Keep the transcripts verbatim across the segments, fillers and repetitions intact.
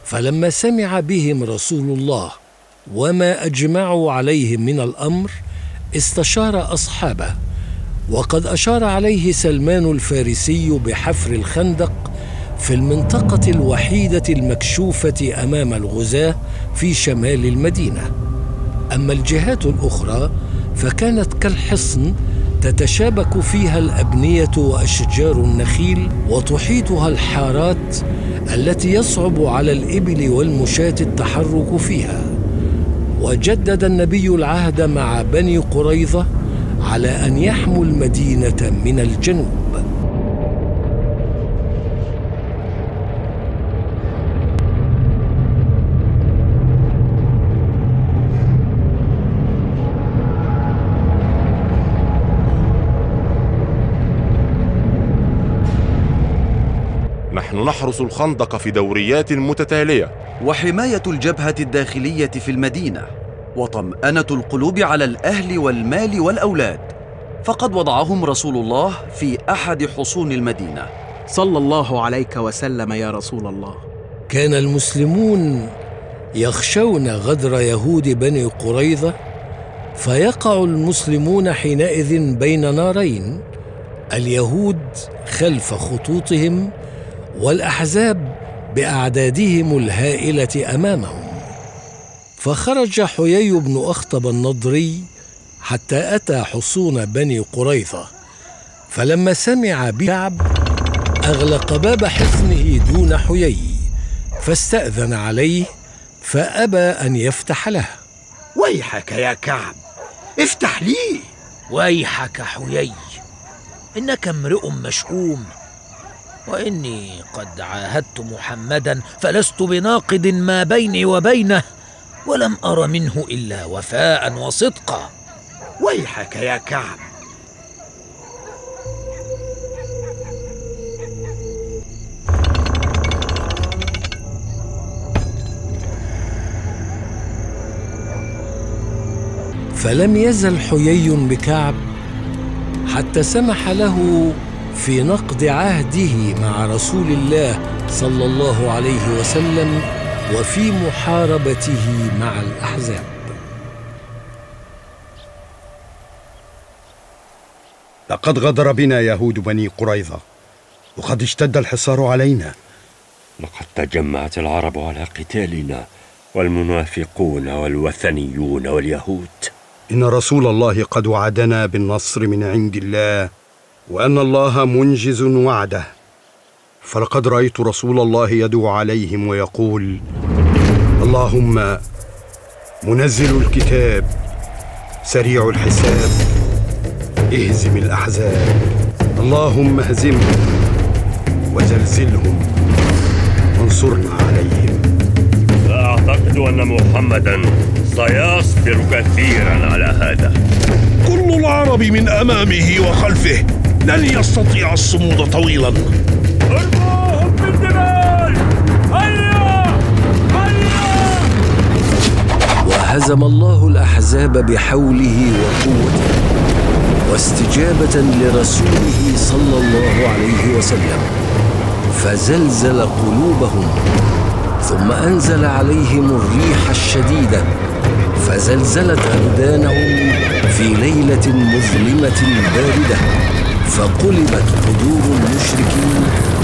فلما سمع بهم رسول الله وما أجمعوا عليه من الأمر استشار أصحابه، وقد أشار عليه سلمان الفارسي بحفر الخندق في المنطقة الوحيدة المكشوفة أمام الغزاة في شمال المدينة. أما الجهات الأخرى فكانت كالحصن تتشابك فيها الأبنية وأشجار النخيل وتحيطها الحارات التي يصعب على الإبل والمشاة التحرك فيها. وجدد النبي العهد مع بني قريظة على أن يحموا المدينة من الجنوب. نحن نحرس الخندق في دوريات متتالية، وحماية الجبهة الداخلية في المدينة، وطمأنة القلوب على الأهل والمال والأولاد، فقد وضعهم رسول الله في أحد حصون المدينة صلى الله عليك وسلم يا رسول الله. كان المسلمون يخشون غدر يهود بني قريظة، فيقع المسلمون حينئذ بين نارين: اليهود خلف خطوطهم، والأحزاب بأعدادهم الهائلة أمامهم. فخرج حيي بن أخطب النضري حتى أتى حصون بني قريظة، فلما سمع بكعب أغلق باب حصنه دون حيي، فاستأذن عليه فأبى أن يفتح له. ويحك يا كعب، افتح لي. ويحك حيي، إنك امرئ مشؤوم، وإني قد عاهدت محمدا فلست بناقض ما بيني وبينه، ولم أر منه إلا وفاء وصدقا. ويحك يا كعب. فلم يزل حيي بكعب حتى سمح له في نقض عهده مع رسول الله صلى الله عليه وسلم وفي محاربته مع الأحزاب. لقد غدر بنا يهود بني قريظة، وقد اشتد الحصار علينا. لقد تجمعت العرب على قتالنا، والمنافقون والوثنيون واليهود. إن رسول الله قد وعدنا بالنصر من عند الله، وأن الله منجز وعده. فلقد رأيت رسول الله يدعو عليهم ويقول: اللهم منزل الكتاب سريع الحساب اهزم الأحزاب، اللهم اهزمهم وزلزلهم وانصرنا عليهم. أعتقد أن محمدا سيصبر كثيرا على هذا. كل العرب من أمامه وخلفه، لن يستطيع الصمود طويلا. ارموهم بالجبال، هيا هيا. وهزم الله الأحزاب بحوله وقوته واستجابة لرسوله صلى الله عليه وسلم، فزلزل قلوبهم، ثم أنزل عليهم الريح الشديدة فزلزلت أبدانهم في ليلة مظلمة باردة، فقلبت قدور المشركين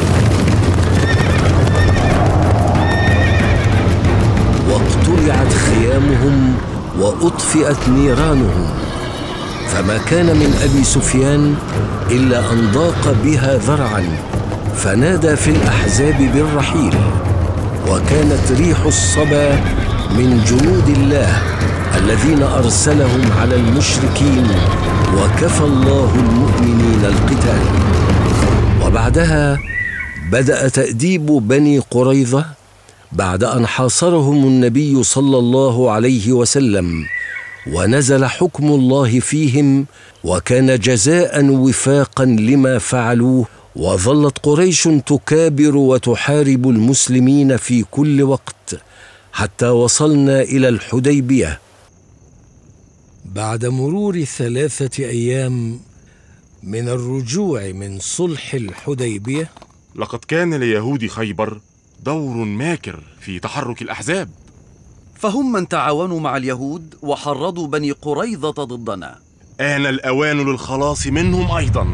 واقتلعت خيامهم وأطفئت نيرانهم. فما كان من أبي سفيان إلا أن ضاق بها ذرعا، فنادى في الأحزاب بالرحيل. وكانت ريح الصبا من جنود الله الذين أرسلهم على المشركين، وكفى الله المؤمنين القتال. وبعدها بدأ تأديب بني قريظة بعد أن حاصرهم النبي صلى الله عليه وسلم، ونزل حكم الله فيهم، وكان جزاء وفاقا لما فعلوه. وظلت قريش تكابر وتحارب المسلمين في كل وقت حتى وصلنا إلى الحديبية. بعد مرور ثلاثة أيام من الرجوع من صلح الحديبية، لقد كان ليهود خيبر دور ماكر في تحرك الأحزاب. فهم من تعاونوا مع اليهود وحرضوا بني قريظة ضدنا. آن الأوان للخلاص منهم أيضا.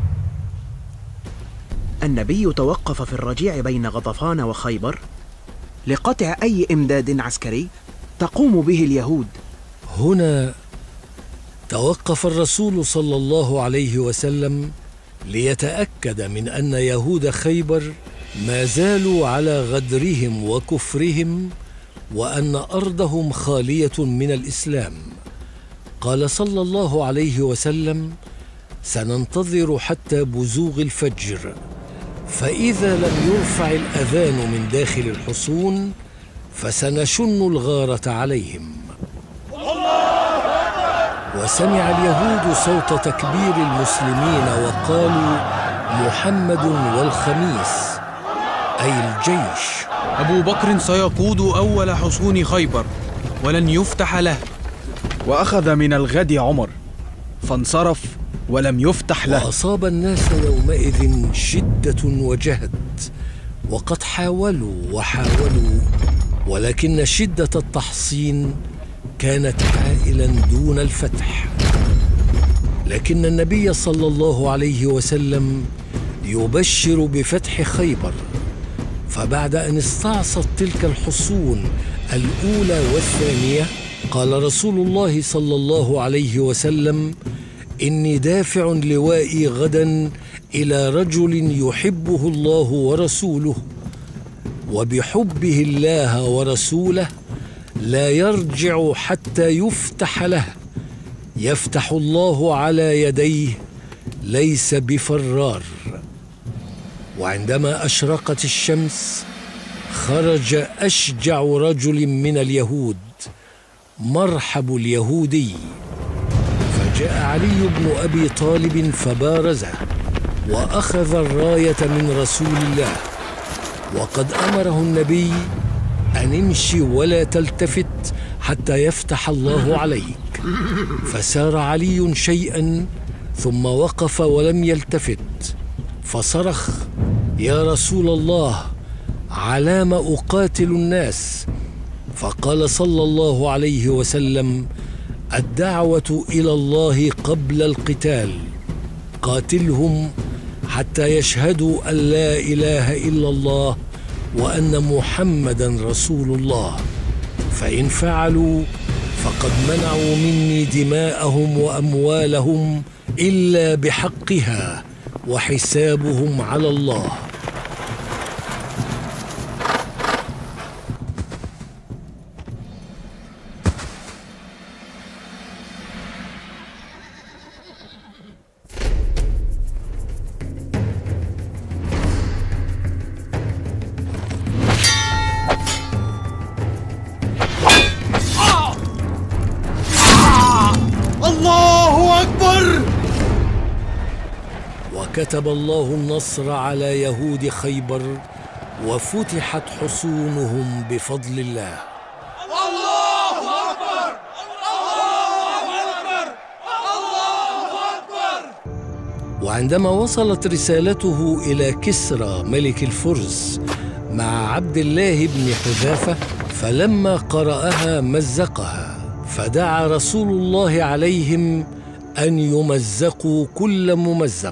النبي توقف في الرجيع بين غطفان وخيبر لقطع أي إمداد عسكري تقوم به اليهود. هنا توقف الرسول صلى الله عليه وسلم ليتأكد من أن يهود خيبر ما زالوا على غدرهم وكفرهم، وأن أرضهم خالية من الإسلام. قال صلى الله عليه وسلم: سننتظر حتى بزوغ الفجر، فإذا لم يرفع الأذان من داخل الحصون فسنشن الغارة عليهم. وسمع اليهود صوت تكبير المسلمين وقالوا: محمد والخميس، أي الجيش. أبو بكر سيقود أول حصون خيبر ولن يفتح له. وأخذ من الغد عمر فانصرف ولم يفتح له. وأصاب الناس يومئذ شدة وجهد، وقد حاولوا وحاولوا، ولكن شدة التحصين كانت حائلا دون الفتح. لكن النبي صلى الله عليه وسلم يبشر بفتح خيبر. فبعد أن استعصت تلك الحصون الأولى والثانية، قال رسول الله صلى الله عليه وسلم: إني دافع لوائي غدا إلى رجل يحبه الله ورسوله، وبحبه الله ورسوله لا يرجع حتى يفتح له، يفتح الله على يديه، ليس بفرار. وعندما أشرقت الشمس خرج أشجع رجل من اليهود، مرحب اليهودي، فجاء علي بن أبي طالب فبارزه وأخذ الراية من رسول الله، وقد أمره النبي أن امشي ولا تلتفت حتى يفتح الله عليك. فسار علي شيئا ثم وقف ولم يلتفت، فصرخ: يا رسول الله، علام أقاتل الناس؟ فقال صلى الله عليه وسلم: الدعوة إلى الله قبل القتال، قاتلهم حتى يشهدوا أن لا إله إلا الله وأن محمدا رسول الله، فإن فعلوا فقد منعوا مني دماءهم وأموالهم إلا بحقها، وحسابهم على الله. الله أكبر! وكتب الله النصر على يهود خيبر، وفتحت حصونهم بفضل الله. الله أكبر! الله أكبر! الله أكبر! وعندما وصلت رسالته إلى كسرى ملك الفرس مع عبد الله بن حذافة، فلما قرأها مزقها، فدعا رسول الله عليهم أن يمزقوا كل ممزق.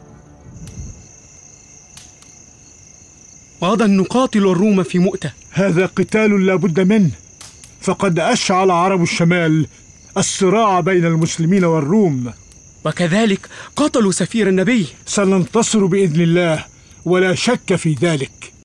غدا نقاتل الروم في مؤتة. هذا قتال لا بد منه، فقد أشعل عرب الشمال الصراع بين المسلمين والروم، وكذلك قتلوا سفير النبي. سننتصر بإذن الله ولا شك في ذلك.